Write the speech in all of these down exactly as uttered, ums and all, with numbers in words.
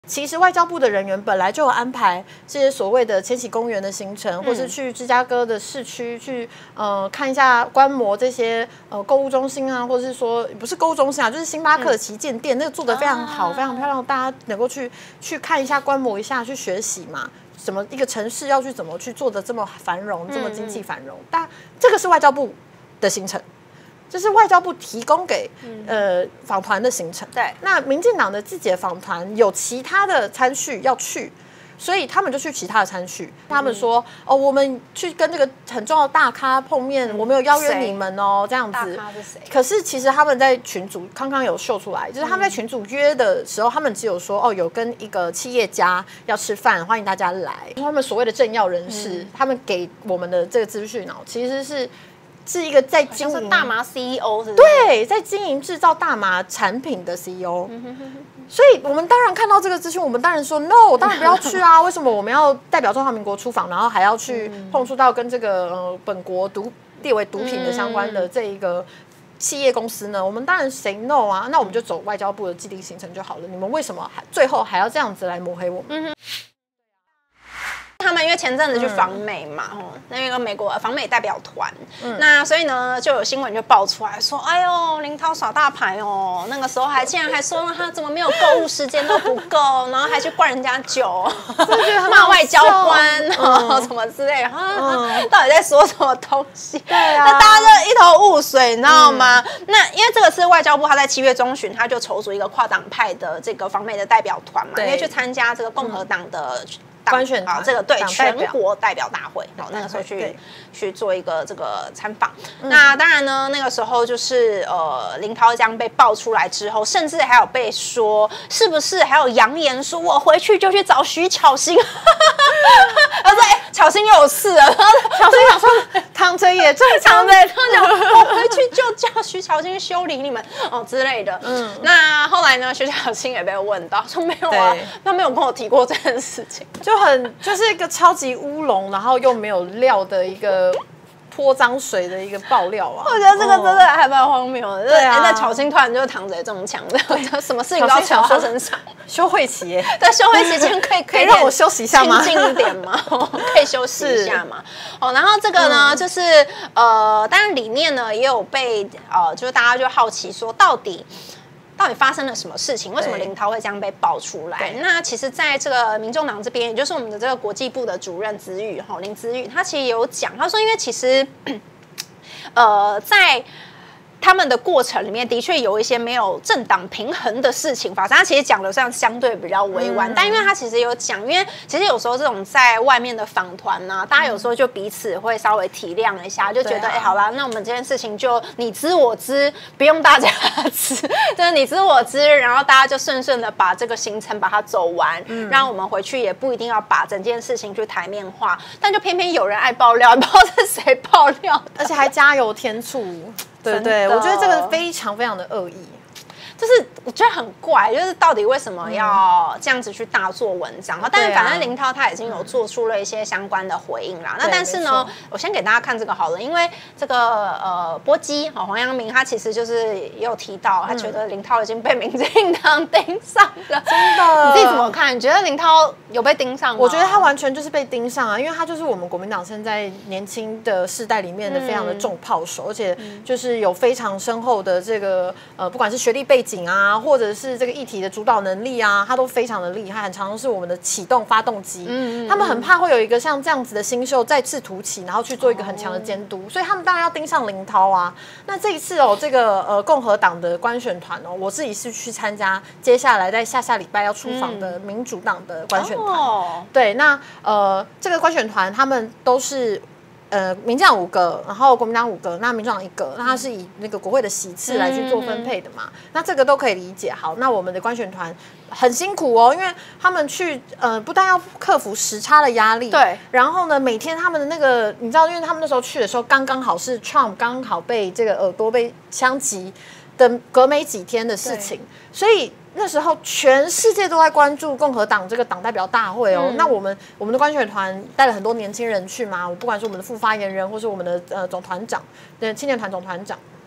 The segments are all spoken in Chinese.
其实外交部的人员本来就有安排这些所谓的千禧公园的行程，嗯、或是去芝加哥的市区去呃看一下观摩这些呃购物中心啊，或者是说不是购物中心啊，就是星巴克的旗舰店，嗯、那个做得非常好，啊、非常漂亮，大家能够去去看一下、观摩一下、去学习嘛。怎么一个城市要去怎么去做的这么繁荣、这么经济繁荣？但这个是外交部的行程。这是外交部提供给呃访团的行程。对，那民进党的自己的访团有其他的参叙要去，所以他们就去其他的参叙。他们说哦，我们去跟这个很重要的大咖碰面，嗯、我们有邀约你们哦，这样子。大咖是谁？可是其实他们在群组康康有秀出来，就是他们在群组约的时候，他们只有说哦，有跟一个企业家要吃饭，欢迎大家来。他们所谓的政要人士，嗯、他们给我们的这个资讯哦，其实是。是一个在经营大麻 C E O 是不是？ 对，在经营制造大麻产品的 C E O，所以我们当然看到这个资讯，我们当然说 no， 我当然不要去啊！为什么我们要代表中华民国出访，然后还要去碰触到跟这个呃本国毒列为毒品的相关的这一个企业公司呢？我们当然 say no 啊，那我们就走外交部的既定行程就好了。你们为什么还最后还要这样子来抹黑我们？嗯他们因为前阵子去访美嘛，嗯、那个美国访美代表团，嗯、那所以呢就有新闻就爆出来说，哎呦林涛耍大牌哦，那个时候还竟然还说他怎么没有购物时间都不够，然后还去灌人家酒，骂外交官，然后什么之类的，嗯、到底在说什么东西？对啊，那大家就一头雾水，你知道吗？嗯、那因为这个是外交部，他在七月中旬他就筹组一个跨党派的这个访美的代表团嘛，因为去参加这个共和党的。 官选啊，这个对全国代表大会，然后那个时候去去做一个这个参访。嗯、那当然呢，那个时候就是呃，林涛江被爆出来之后，甚至还有被说是不是还有扬言说我回去就去找徐巧芯，他说哎，巧芯又有事了， 巧芯想说躺着也正常的，他讲我回去就叫徐巧芯修理你们哦之类的。嗯，那后来呢，徐巧芯也被问到说没有啊，他没有跟我提过这件事情。 就很就是一个超级乌龙，然后又没有料的一个泼脏水的一个爆料啊！ 我觉得这个真的还蛮荒谬的。对啊，那巧芯突然就躺着中枪的，什么事情都要挑他身上。 休会期耶， 对，休会期间可以可以让我休息一下吗？ 清静一点吗？可以休息一下嘛？哦，然后这个呢，就是呃，当然里面呢也有被呃，就是大家就好奇说，到底。到底发生了什么事情？为什么林涛会这样被爆出来？那其实，在这个民众党这边，也就是我们的这个国际部的主任资玉哈林资玉，他其实有讲，他说，因为其实，呃，在他们的过程里面的确有一些没有政党平衡的事情发生。他其实讲的像相对比较委婉，嗯、但因为他其实有讲，因为其实有时候这种在外面的访团呢，大家有时候就彼此会稍微体谅一下，就觉得哎、啊欸，好啦，那我们这件事情就你知我知，不用大家知，就是你知我知，然后大家就顺顺的把这个行程把它走完，嗯、让我们回去也不一定要把整件事情去台面化，但就偏偏有人爱爆料，不知道是谁爆料的， 而且还加油添醋。对对，我觉得这个非常非常的恶意， 就是我觉得很怪，就是到底为什么要这样子去大做文章？嗯、但反正林涛他已经有做出了一些相关的回应啦。嗯、那但是呢，我先给大家看这个好了，因为这个呃波基哦黄阳明他其实就是也有提到，他觉得林涛已经被民进党盯上了， 真的。 你自己怎么看？你觉得林涛有被盯上吗？ 我觉得他完全就是被盯上啊，因为他就是我们国民党现在年轻的世代里面的非常的重炮手，嗯、而且就是有非常深厚的这个呃，不管是学历背景啊，或者是这个议题的主导能力啊，他都非常的厉害，很常常是我们的启动发动机。嗯嗯嗯他们很怕会有一个像这样子的新秀再次突起，然后去做一个很强的监督，哦、所以他们当然要盯上林涛啊。那这一次哦，这个呃共和党的官选团哦，我自己是去参加接下来在下下礼拜要出访的民主党的官选团。哦、对，那呃这个官选团他们都是。呃，民进党五个，然后国民党五个，那民众党一个，那它是以那个国会的席次来去做分配的嘛，嗯、那这个都可以理解。好，那我们的官选团很辛苦哦，因为他们去呃，不但要克服时差的压力，对，然后呢，每天他们的那个，你知道，因为他们那时候去的时候，刚刚好是 Trump 刚好被这个耳朵被枪击的隔没几天的事情，所以。那时候全世界都在关注共和党这个党代表大会哦，嗯、那我们我们的官选团带了很多年轻人去嘛，不管是我们的副发言人，或是我们的呃总团长，对青年团总团长，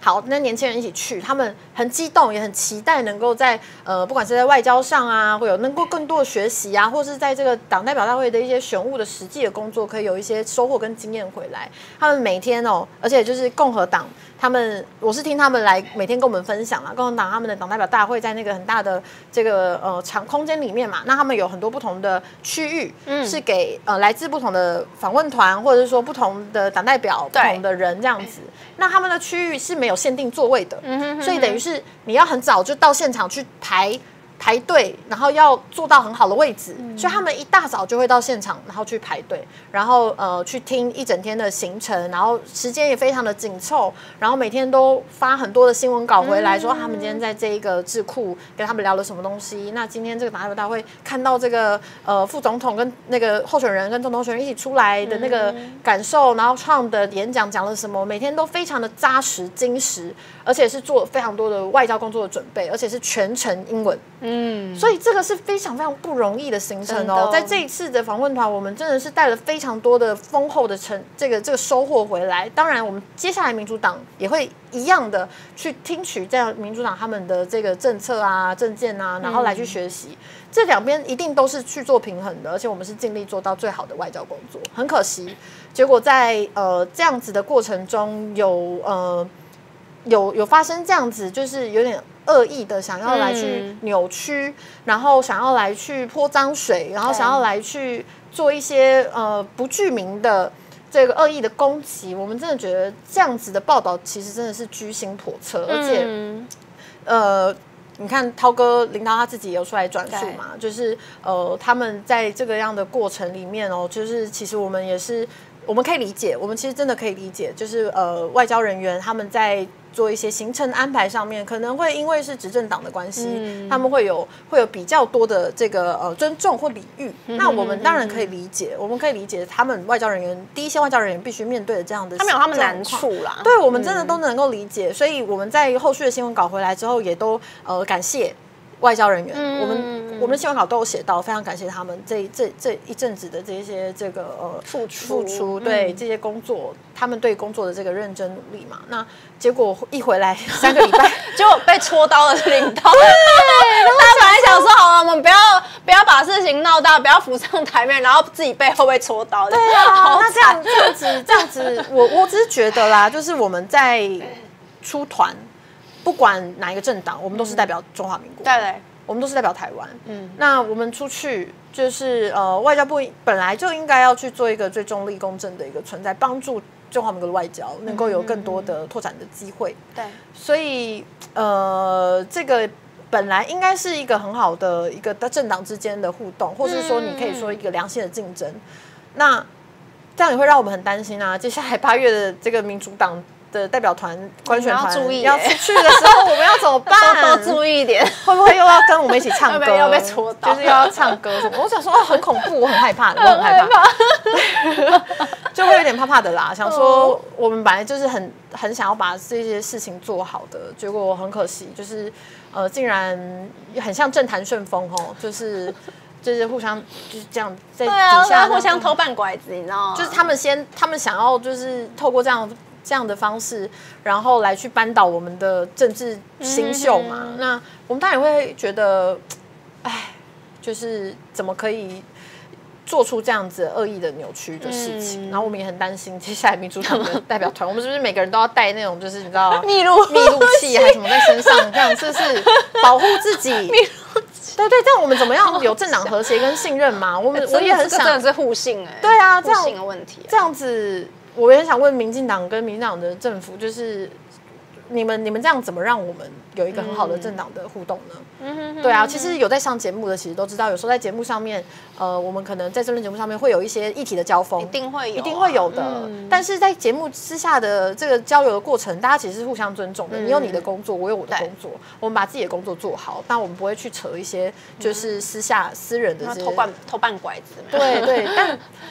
好，那年轻人一起去，他们很激动，也很期待能够在呃，不管是在外交上啊，会有能够更多的学习啊，或是在这个党代表大会的一些选务的实际的工作，可以有一些收获跟经验回来。他们每天哦，而且就是共和党，他们我是听他们来每天跟我们分享啊，共和党他们的党代表大会在那个很大的这个呃场空间里面嘛，那他们有很多不同的区域，嗯，是给呃来自不同的访问团，或者是说不同的党代表、不同的人这样子。那他们的区域是没有限定座位的，嗯、哼哼，所以等于是你要很早就到现场去排排队，然后要坐到很好的位置，嗯、所以他们一大早就会到现场，然后去排队，然后呃去听一整天的行程，然后时间也非常的紧凑，然后每天都发很多的新闻稿回来，嗯、说他们今天在这一个智库跟他们聊了什么东西。那今天这个党代表大会看到这个呃副总统跟那个候选人跟总统候选人一起出来的那个感受，然后Trump的演讲讲了什么，每天都非常的扎实精实，而且是做非常多的外交工作的准备，而且是全程英文。嗯，所以这个是非常非常不容易的行程哦。在这一次的访问团，我们真的是带了非常多的丰厚的成这个这个收获回来。当然，我们接下来民主党也会一样的去听取这样民主党他们的这个政策啊、政见啊，然后来去学习。嗯、这两边一定都是去做平衡的，而且我们是尽力做到最好的外交工作。很可惜，结果在呃这样子的过程中有呃有有发生这样子，就是有点恶意的想要来去扭曲，嗯、然后想要来去泼脏水，然后想要来去做一些呃不具名的这个恶意的攻击。我们真的觉得这样子的报道其实真的是居心叵测，而且、嗯、呃。你看涛哥林涛他自己也有出来转述嘛，就是呃他们在这个样的过程里面哦，就是其实我们也是我们可以理解，我们其实真的可以理解，就是呃外交人员他们在做一些行程安排上面，可能会因为是执政党的关系，嗯、他们会有会有比较多的这个呃尊重或礼遇。嗯、那我们当然可以理解，嗯、我们可以理解他们外交人员第一线外交人员必须面对的这样的， 他们有他们难处啦。 对，我们真的都能够理解，嗯、所以我们在后续的新闻稿回来之后，也都呃感谢外交人员，嗯、我们我们的新闻稿都有写到，非常感谢他们这这这一阵子的这些这个呃付出付出，对、嗯、这些工作，他们对工作的这个认真努力嘛。那结果一回来三个礼拜就被戳刀的领导，对，他本来想说好了，我们不要不要把事情闹大，不要浮上台面，然后自己背后被戳刀。 对啊，那这样这样子这样子，我我只是觉得啦，就是我们在出团。不管哪一个政党，我们都是代表中华民国， 对对， 我们都是代表台湾。嗯，那我们出去就是呃，外交部本来就应该要去做一个最中立公正的一个存在，帮助中华民国的外交能够有更多的拓展的机会。对，所以呃，这个本来应该是一个很好的一个政党之间的互动，或是说你可以说一个良性的竞争。那这样也会让我们很担心啊，接下来八月的这个民主党的代表团观选团要出去的时候，我们要怎么办？ 多注意一点， 会不会又要跟我们一起唱歌？ 要被戳到， 就是又要唱歌什么？我想说，哦，很恐怖，我很害怕，我很害怕，就会有点怕怕的啦。想说，我们本来就是很很想要把这些事情做好的，结果很可惜，就是呃，竟然很像政坛顺风哦，就是。就是互相就是这样在底下、 啊、互相偷半拐子，你知道吗？ 就是他们先，他们想要就是透过这样这样的方式，然后来去扳倒我们的政治新秀嘛。嗯、那我们当然也会觉得，哎，就是怎么可以做出这样子恶意的扭曲的事情？嗯、然后我们也很担心接下来民主党的代表团，我们是不是每个人都要带那种就是你知道密录密录器还是什么在身上，这样是不是保护自己？对对，这样我们怎么样有政党和谐跟信任嘛？我们、欸、我也很想， 真的是互信哎、欸。 对啊，这样互信的问题、啊。 这样子，我也很想问民进党跟民进党的政府，就是你们你们这样怎么让我们有一个很好的政党的互动呢？嗯、对啊，其实有在上节目的，其实都知道，有时候在节目上面，呃，我们可能在政论节目上面会有一些议题的交锋， 一定会有、啊， 一定会有的。嗯、但是在节目之下的这个交流的过程，大家其实是互相尊重的。嗯、你有你的工作，我有我的工作，我们把自己的工作做好，但我们不会去扯一些就是私下、嗯、私人的这些偷半偷半拐子。 对对，但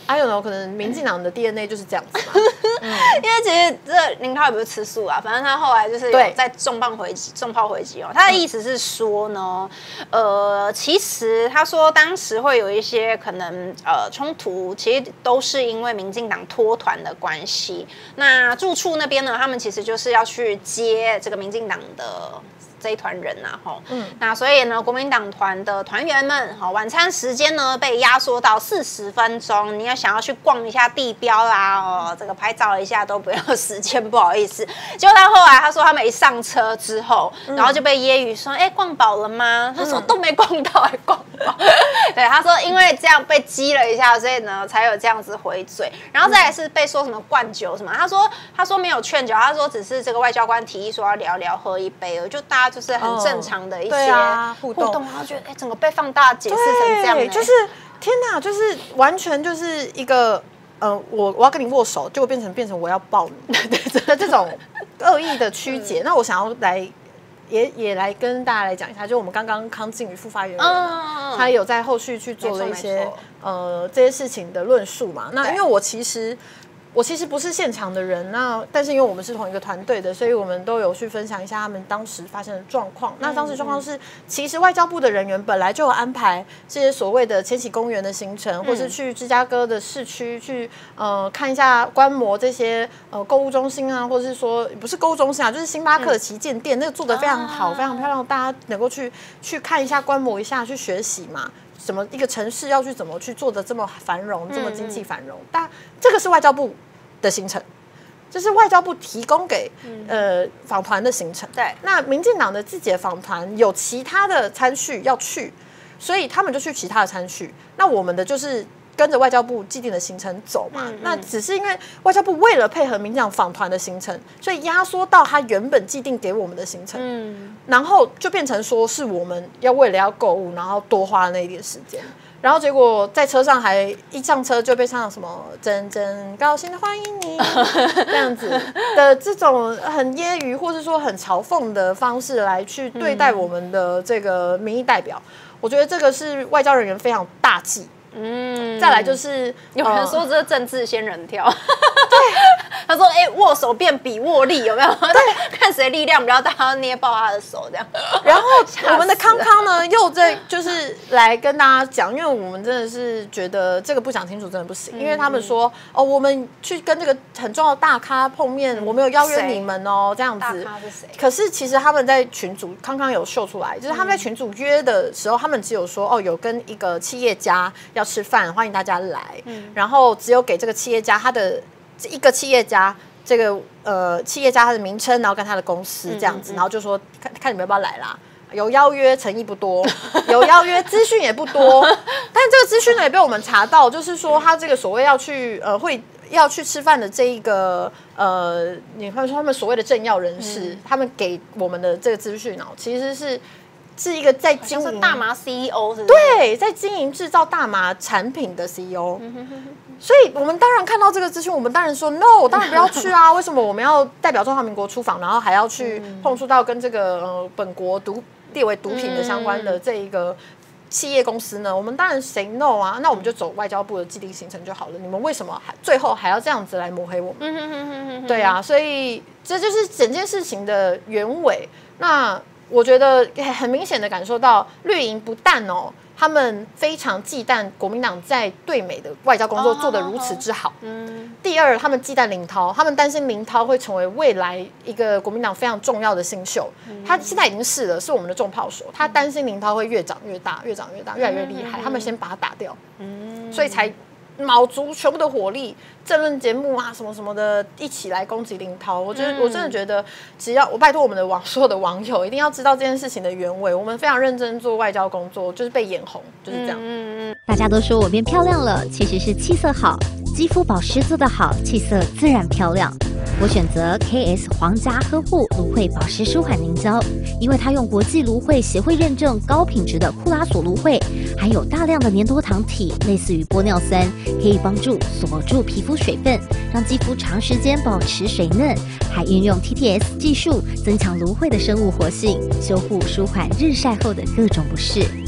I don't know， 可能民进党的 D N A 就是这样子嘛。 嗯、因为其实这林涛也不是吃素啊，反正他后来就是有在重磅回击、重炮回击哦。他的意思是说呢，呃，其实他说当时会有一些可能呃冲突，其实都是因为民进党脱团的关系。那住处那边呢，他们其实就是要去接这个民进党的这一团人啊，吼，嗯，那所以呢，国民党团的团员们，哈，晚餐时间呢被压缩到四十分钟，你要想要去逛一下地标啦，哦，这个拍照一下都不要时间，不好意思。结果他后来他说他们一上车之后，嗯、然后就被揶揄说，哎、欸，逛饱了吗？他说都没逛到，还逛饱。对，他说因为这样被激了一下，所以呢才有这样子回嘴，然后再来是被说什么灌酒什么，他说他说没有劝酒，他说只是这个外交官提议说要聊聊喝一杯，就大家。就是很正常的一些互动，然后觉得哎，整个被放大解释成这样、欸， 就是天哪，就是完全就是一个呃，我我要跟你握手，结果变成变成我要抱你的这种恶意的曲解。嗯、那我想要来也也来跟大家来讲一下，就我们刚刚康靖宇副发言人、嗯，他有在后续去做了一些呃这些事情的论述嘛。那因为我其实。我其实不是现场的人，那但是因为我们是同一个团队的，所以我们都有去分享一下他们当时发生的状况。那当时状况是，其实外交部的人员本来就有安排这些所谓的千禧公园的行程，或是去芝加哥的市区去呃看一下观摩这些呃购物中心啊，或者是说不是购物中心啊，就是星巴克的旗舰店，那个做得非常好，非常漂亮，大家能够去去看一下、观摩一下、去学习嘛。怎么一个城市要去怎么去做的这么繁荣，这么经济繁荣？但这个是外交部的行程，这是外交部提供给呃访团的行程。 对， 那民进党的自己的访团有其他的参序要去，所以他们就去其他的参序。那我们的就是跟着外交部既定的行程走嘛。嗯嗯那只是因为外交部为了配合民进党访团的行程，所以压缩到他原本既定给我们的行程。嗯，然后就变成说是我们要为了要购物，然后多花那一点时间。然后结果在车上还一上车就被唱什么“真真高兴的欢迎你”这样子的这种很揶揄或是说很嘲讽的方式来去对待我们的这个民意代表，嗯、我觉得这个是外交人员非常大忌。嗯，再来就是有人说这是政治仙人跳，对，他说哎、欸，握手变比握力有没有？对，看谁力量比较大，他捏爆他的手这样。 然后我们的康康呢，又在就是来跟大家讲，因为我们真的是觉得这个不讲清楚真的不行，嗯、因为他们说哦，我们去跟这个很重要的大咖碰面，嗯、我们有邀约你们哦，这样子。大咖是谁？ 可是其实他们在群组，康康有秀出来，就是他们在群组约的时候，他们只有说哦，有跟一个企业家要吃饭，欢迎大家来。嗯、然后只有给这个企业家他的一个企业家这个呃企业家他的名称，然后跟他的公司这样子，嗯嗯嗯然后就说看看你们要不要来啦。有邀约，诚意不多；有邀约，资讯也不多。但这个资讯呢，也被我们查到，就是说他这个所谓要去呃会要去吃饭的这一个呃，你会说他们所谓的政要人士，嗯、他们给我们的这个资讯哦，其实是。是一个在经营大麻 C E O 是不是？ 对，在经营制造大麻产品的 C E O，所以我们当然看到这个资讯，我们当然说 no， 我当然不要去啊！为什么我们要代表中华民国出访，然后还要去碰触到跟这个呃本国毒列为毒品的相关的这一个企业公司呢？我们当然 say no 啊，那我们就走外交部的既定行程就好了。你们为什么还最后还要这样子来抹黑我们？对啊，所以这就是整件事情的原委。那我觉得很明显的感受到绿营不但哦，他们非常忌惮国民党在对美的外交工作做得如此之好。嗯。第二，他们忌惮林涛，他们担心林涛会成为未来一个国民党非常重要的新秀。嗯、他现在已经是了，是我们的重炮手。他担心林涛会越长越大，越长越大，越来越厉害。嗯、他们先把他打掉。嗯。所以才卯足全部的火力，政论节目啊什么什么的，一起来攻击林涛。我觉得、嗯、我真的觉得，只要我拜托我们的网所有的网友，一定要知道这件事情的原委。我们非常认真做外交工作，就是被眼红，就是这样。嗯嗯。 大家都说我变漂亮了，其实是气色好，肌肤保湿做得好，气色自然漂亮。我选择 K S 皇家呵护芦荟保湿舒缓凝胶，因为它用国际芦荟协会认证高品质的库拉索芦荟，含有大量的粘多糖体，类似于玻尿酸，可以帮助锁住皮肤水分，让肌肤长时间保持水嫩，还运用 T T S 技术增强芦荟的生物活性，修护舒缓日晒后的各种不适。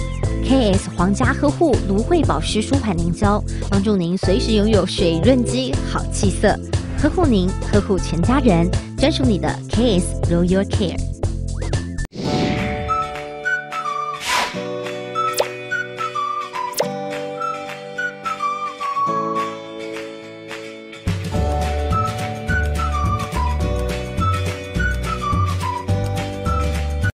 K S 皇家呵护芦荟保湿舒缓凝胶，帮助您随时拥有水润肌好气色，呵护您，呵护全家人，专属你的 K S Royal Care。